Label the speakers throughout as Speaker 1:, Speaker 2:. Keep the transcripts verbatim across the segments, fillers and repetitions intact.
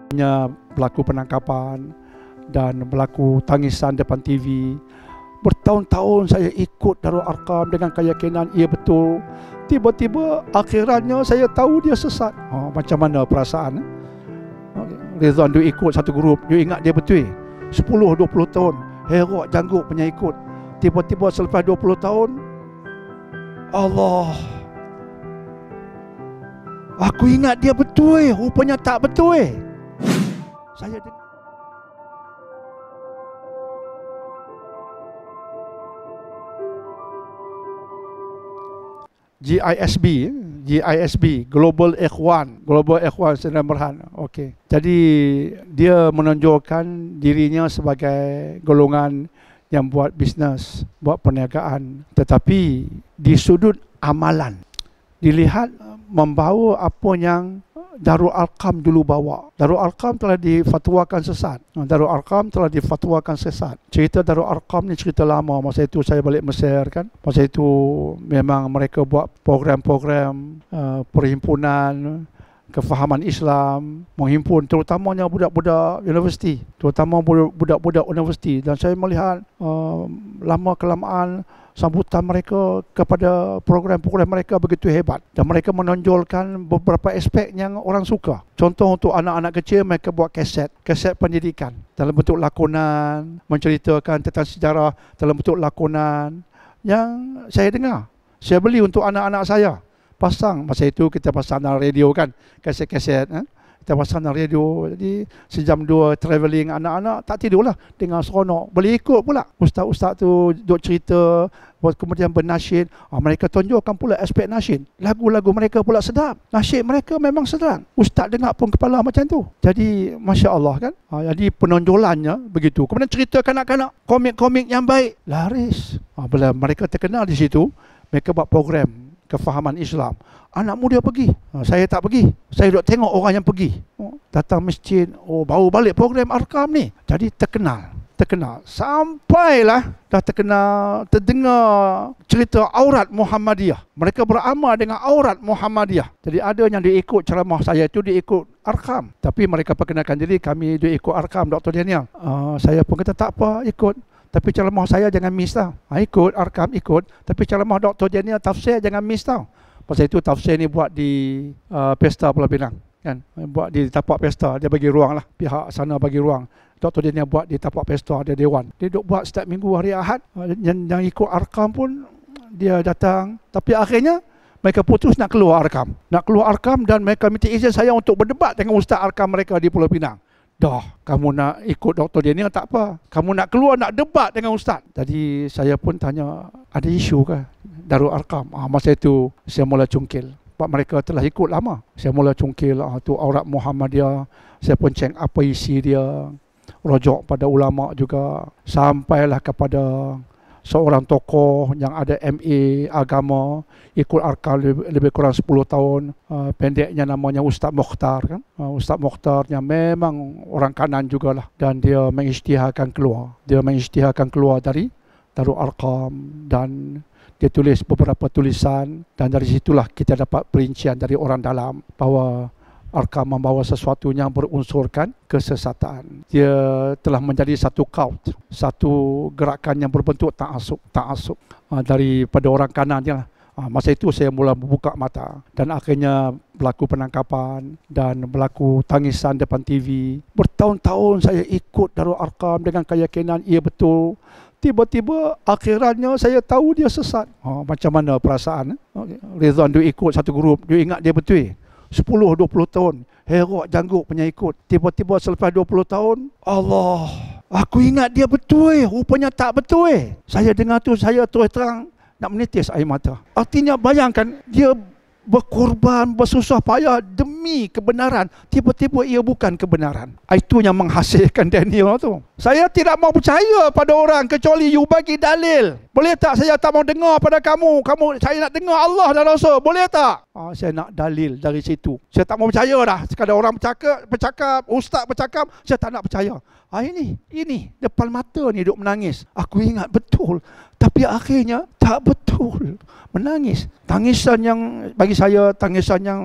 Speaker 1: Berlaku penangkapan dan berlaku tangisan depan T V. Bertahun-tahun saya ikut Darul Arqam dengan keyakinan ia betul. Tiba-tiba akhirannya saya tahu dia sesat. Oh, macam mana perasaan? Rizwan dia ikut satu grup, dia ingat dia betul. sepuluh dua puluh tahun herok janggut punya ikut. Tiba-tiba selepas dua puluh tahun, Allah, aku ingat dia betul, rupanya tak betul. Saya G I S B, G I S B, Global Ikhwan, Global Ikhwan Sdn Bhd. Okey. Jadi dia menonjolkan dirinya sebagai golongan yang buat bisnes, buat perniagaan, tetapi di sudut amalan dilihat membawa apa yang Darul Arqam dulu bawa. Darul Arqam telah difatwakan sesat. Darul Arqam telah difatwakan sesat. Cerita Darul Arqam ni cerita lama. Masa itu saya balik Mesir kan. Masa itu memang mereka buat program-program uh, perhimpunan kefahaman Islam, menghimpun terutamanya budak-budak universiti, terutama budak-budak universiti. Dan saya melihat uh, lama kelamaan sambutan mereka kepada program-program mereka begitu hebat, dan mereka menonjolkan beberapa aspek yang orang suka. Contoh untuk anak-anak kecil, mereka buat kaset, kaset pendidikan dalam bentuk lakonan, menceritakan tentang sejarah dalam bentuk lakonan yang saya dengar. Saya beli untuk anak-anak saya. Pasang, masa itu kita pasang dalam radio kan, kaset-kaset, eh? Kita pasang dalam radio. Jadi sejam dua travelling anak-anak tak tidurlah, dengan seronok. Boleh ikut pula ustaz-ustaz tu duk cerita, kemudian bernasyid. Ah, mereka tunjukkan pula aspek nasyid. Lagu-lagu mereka pula sedap, nasyid mereka memang sedap. Ustaz dengar pun kepala macam tu. Jadi Masya Allah kan. Ah, jadi penonjolannya begitu. Kemudian cerita kanak-kanak, komik-komik yang baik, laris. Ah, bila mereka terkenal di situ, mereka buat program kefahaman Islam. Anak muda pergi, saya tak pergi. Saya duduk tengok orang yang pergi, datang masjid, oh baru balik program Arqam ni. Jadi terkenal, terkenal. Sampailah dah terkenal, terdengar cerita aurat Muhammadiyah. Mereka beramal dengan aurat Muhammadiyah. Jadi ada yang dia ikut ceramah saya itu, dia ikut Arqam. Tapi mereka perkenalkan diri, kami dia ikut Arqam, Doktor Daniel. Uh, saya pun kata tak apa, ikut. Tapi ceramah saya jangan miss tau. Ha, ikut, Arqam ikut. Tapi ceramah Doktor Daniel tafsir jangan miss tau. Pasal itu tafsir ni buat di uh, Pesta Pulau Pinang. Kan? Buat di tapak pesta. Dia bagi ruang lah. Pihak sana bagi ruang. Doktor Daniel buat di tapak pesta. Ada dewan. Dia duk buat setiap minggu hari Ahad. Yang, yang ikut Arqam pun dia datang. Tapi akhirnya mereka putus nak keluar Arqam. Nak keluar Arqam dan mereka minta izin saya untuk berdebat dengan Ustaz Arqam mereka di Pulau Pinang. Dah, kamu nak ikut Doktor Daniel tak apa. Kamu nak keluar, nak debat dengan Ustaz. Jadi saya pun tanya, ada isu ke Darul Arqam? Ah, masa itu saya mula cungkil. Sebab mereka telah ikut lama. Saya mula cungkil, ah, tu aurat Muhammadiyah. Saya pun cek apa isi dia. Rojok pada ulama juga. Sampailah kepada seorang tokoh yang ada M A agama, ikut Arqam lebih, lebih kurang sepuluh tahun. Uh, pendeknya namanya Ustaz Mokhtar kan. Uh, Ustaz Mokhtar yang memang orang kanan jugalah, dan dia mengisytiharkan keluar. Dia mengisytiharkan keluar dari Darul Arqam dan dia tulis beberapa tulisan, dan dari situlah kita dapat perincian dari orang dalam bahawa Arqam membawa sesuatu yang berunsurkan kesesatan. Dia telah menjadi satu cult, satu gerakan yang berbentuk ta'asub, ta'asub uh, daripada orang kanan je lah. Uh, masa itu saya mula membuka mata, dan akhirnya berlaku penangkapan dan berlaku tangisan depan T V. Bertahun-tahun saya ikut Darul Arqam dengan keyakinan ia betul. Tiba-tiba akhirannya saya tahu dia sesat. Uh, macam mana perasaan? Eh? Rizwan dia ikut satu grup, dia ingat dia betul. sepuluh dua puluh tahun herok janggut punya ikut. Tiba-tiba selepas dua puluh tahun, Allah, aku ingat dia betul, rupanya tak betul. Saya dengar tu, saya terus terang nak menitis air mata. Artinya bayangkan, dia berkorban, bersusah payah demi kebenaran. Tiba-tiba ia bukan kebenaran. Itu yang menghasilkan Daniel tu. Saya tidak mau percaya pada orang kecuali you bagi dalil. Boleh tak saya tak mau dengar pada kamu? Kamu saya nak dengar Allah dan Rasul. Boleh tak? Ah, saya nak dalil dari situ. Saya tak mau percaya dah. Sekadar orang bercakap, bercakap, ustaz bercakap, saya tak nak percaya. Ah, ini, ini depan mata ni duk menangis. Aku ingat betul. Tapi akhirnya tak betul. Menangis. Tangisan yang bagi saya, tangisan yang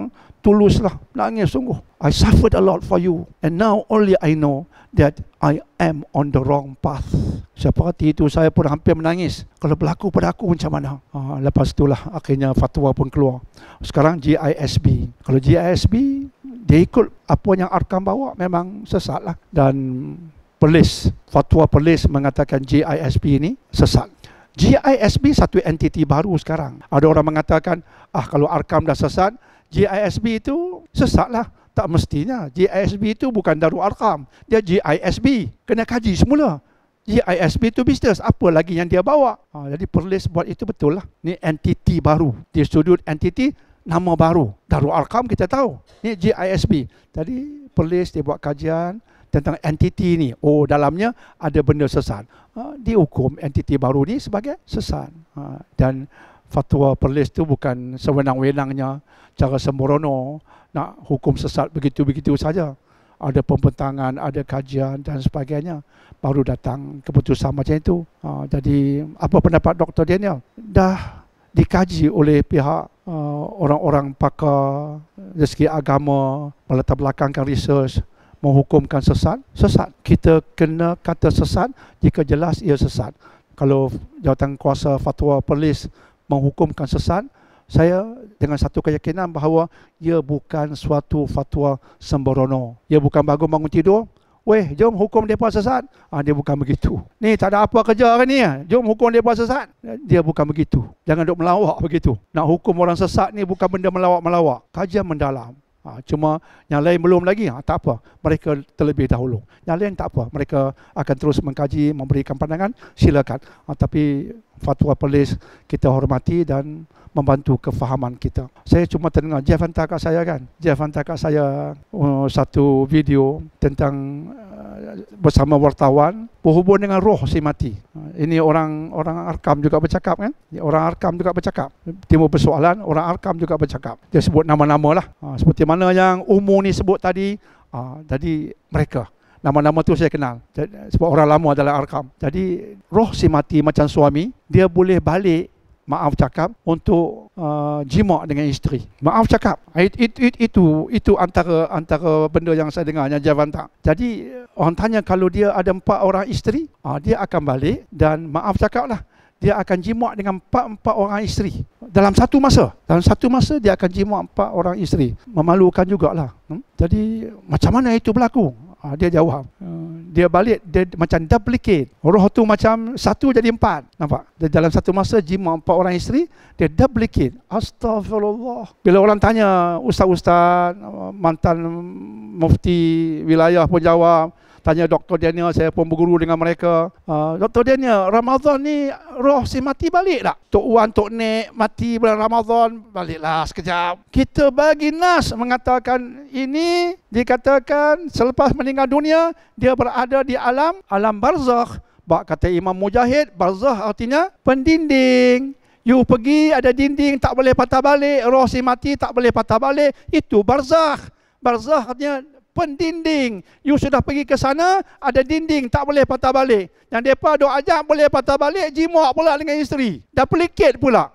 Speaker 1: tuluslah, nangis sungguh. I suffered a lot for you, and now only I know that I am on the wrong path. Siapa hati itu saya pun hampir menangis. Kalau berlaku pada aku macam mana? Ha, lepas itulah akhirnya fatwa pun keluar. Sekarang G I S B. Kalau G I S B, dia ikut apa yang Arkam bawa, memang sesat lah. Dan Perlis, fatwa Perlis mengatakan G I S B ini sesat. G I S B satu entiti baru sekarang. Ada orang mengatakan, ah kalau Arkam dah sesat, G I S B itu sesat lah. Tak mestinya. G I S B itu bukan Darul Arkam. Dia G I S B. Kena kaji semula. G I S B itu bisnes. Apa lagi yang dia bawa? Ha, jadi Perlis buat itu betul lah. Ni entiti baru. Di sudut entiti, nama baru. Darul Arkam kita tahu. Ni G I S B. Tadi Perlis dia buat kajian tentang entiti ni. Oh, dalamnya ada benda sesat. Ha, dihukum entiti baru ni sebagai sesat. Ha, dan fatwa Perlis tu bukan sewenang-wenangnya, cara sembrono nak hukum sesat begitu-begitu saja. Ada pembentangan, ada kajian dan sebagainya. Baru datang keputusan macam itu. Ha, jadi apa pendapat Doktor Daniel? Dah dikaji oleh pihak uh, orang-orang pakar dari segi agama, melatar belakangkan research, menghukumkan sesat, sesat. Kita kena kata sesat jika jelas ia sesat. Kalau jawatan kuasa fatwa Perlis menghukumkan sesat, saya dengan satu keyakinan bahawa ia bukan suatu fatwa sembrono. Ia bukan bangun-bangun tidur, weh, jom hukum mereka sesat. Ah, dia bukan begitu. Ni tak ada apa kerja kan ni, jom hukum mereka sesat. Dia bukan begitu. Jangan duk melawak begitu. Nak hukum orang sesat ni bukan benda melawak-melawak. Kajian mendalam. Ha, cuma yang lain belum lagi, ha, tak apa, mereka terlebih dahulu. Yang lain tak apa, mereka akan terus mengkaji, memberikan pandangan, silakan. Ha, tapi fatwa Perlis kita hormati dan membantu kefahaman kita. Saya cuma terdengar, Jeff hantar kat saya kan, Jeff hantar kat saya uh, satu video tentang uh, bersama wartawan berhubung dengan roh si mati. Uh, ini orang orang Arkam juga bercakap kan, orang Arkam juga bercakap. Timbul persoalan, orang Arkam juga bercakap. Dia sebut nama-nama lah, uh, seperti mana yang umum ni sebut tadi. Uh, jadi mereka nama-nama tu saya kenal, sebab orang lama adalah Arkam. Jadi roh si mati macam suami, dia boleh balik, maaf cakap, untuk uh, jima dengan isteri. Maaf cakap. It, it, it, itu itu antara antara benda yang saya dengar yang Javanta. Jadi orang tanya kalau dia ada empat orang isteri, uh, dia akan balik dan maaf cakap lah, dia akan jima dengan empat-empat orang isteri dalam satu masa. Dalam satu masa dia akan jima empat orang isteri. Memalukan jugalah. Hmm? Jadi macam mana itu berlaku? Ha, dia jawab, uh, dia balik, dia macam duplicate. Roh tu macam satu jadi empat. Nampak? Dia dalam satu masa jima empat orang isteri, dia duplicate. Astaghfirullah. Bila orang tanya, ustaz-ustaz, mantan mufti wilayah pun jawab. Tanya Doktor Daniel, saya pun berguru dengan mereka. Uh, Doktor Daniel, Ramadan ni roh si mati balik tak? Tok Wan, Tok Nek mati bulan Ramadan, baliklah sekejap. Kita bagi nas mengatakan ini, dikatakan selepas meninggal dunia, dia berada di alam, alam barzakh. Bak kata Imam Mujahid, barzakh artinya pendinding. You pergi ada dinding tak boleh patah balik, roh si mati tak boleh patah balik, itu barzakh. Barzakh artinya pendinding. You sudah pergi ke sana, ada dinding, tak boleh patah balik. Yang mereka duk ajak boleh patah balik, jimak pula dengan isteri. Duplicate pula.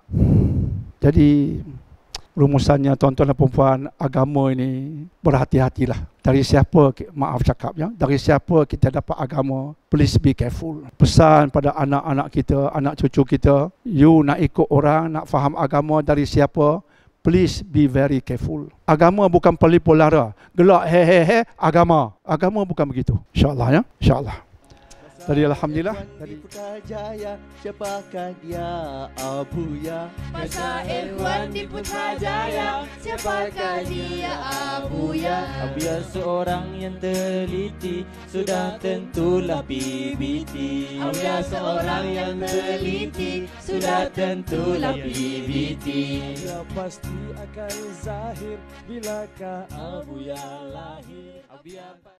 Speaker 1: Jadi, rumusannya tuan-tuan dan puan-puan, agama ini berhati-hatilah. Dari siapa, maaf cakapnya, dari siapa kita dapat agama, please be careful. Pesan pada anak-anak kita, anak cucu kita, you nak ikut orang, nak faham agama dari siapa, please be very careful. Agama bukan pelipur lara. Gelak he he he agama. Agama bukan begitu. InsyaAllah ya. InsyaAllah. Tadi alhamdulillah. Tadi
Speaker 2: Putrajaya, siapakah dia Abuya?
Speaker 3: Masa Irwan di Putrajaya, siapakah dia Abuya?
Speaker 2: Abuya seorang yang teliti, sudah tentulah P B T.
Speaker 3: Abuya seorang yang teliti, sudah tentulah P B T.
Speaker 4: Dia pasti akan zahir bilakah Abuya lahir. Abuya